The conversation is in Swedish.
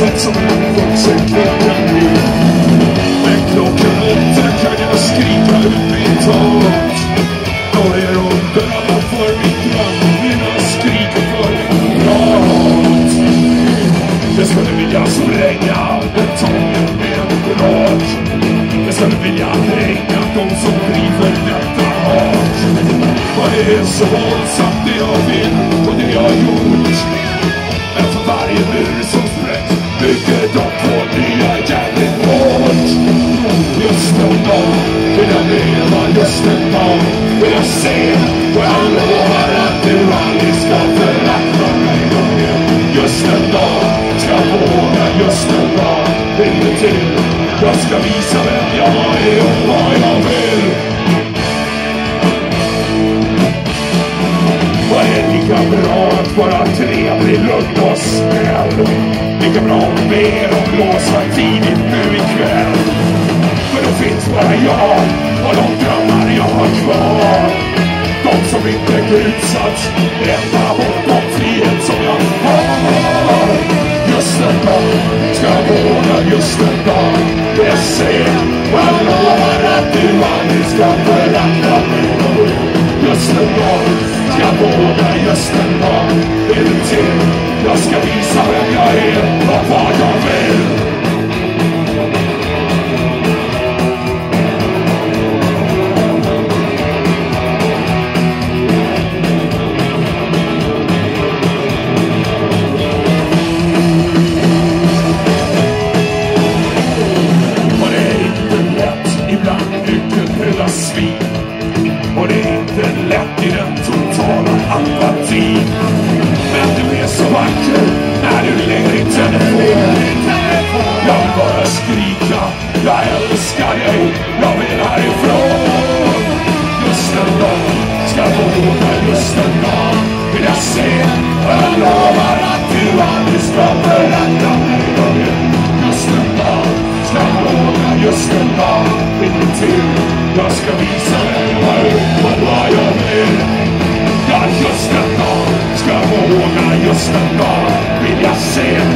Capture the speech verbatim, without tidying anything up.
sätt som en vuxen kvinna blir. Men klockan åtta kan jag skrika ut mitt hat. Jag är under alla för mitt land. Mina skriker för mitt hat. Jag skulle vilja spränga betongen med en rad. Jag skulle vilja hänga de som driver detta hat. Vad det är så våldsamt det jag vill och det jag har gjort. Men för varje mur som sprängs bygger de på nya jävligt hårt. Just en dag vill jag leva, just en dag vill jag se. Och jag lovar att du aldrig ska förakta mig mer. Just en dag ska jag våga, just en dag vill det till. Jag ska visa vem jag är och vad jag vill. Vad är lika bra att vara trevlig, lugn och snäll. Lika bra att be och blåsa tidigt nu ikväll. För då finns bara jag och de drömmar jag har kvar. De som inte grusats, ända bort de frihet som jag har. Just en dag ska jag våga, just en dag vill jag se. Och jag lovar att du aldrig ska förakta mig. Just en dag ska jag våga, just en dag vill det till. Jag ska visa vem jag är och vad jag vill. Och det är inte lätt i den totala apatin. Men du är så vacker när du lägger i telefon. Jag vill bara skrika, jag älskar dig, jag vill härifrån. Just en dag ska jag våga, just en dag vill jag se. Och jag lovar att du aldrig ska förakta mig. Just en dag ska jag våga, just en dag vill det till. Jag ska visa vem jag är och vad jag vill. Ja, just en dag ska jag våga, just en dag vill jag se.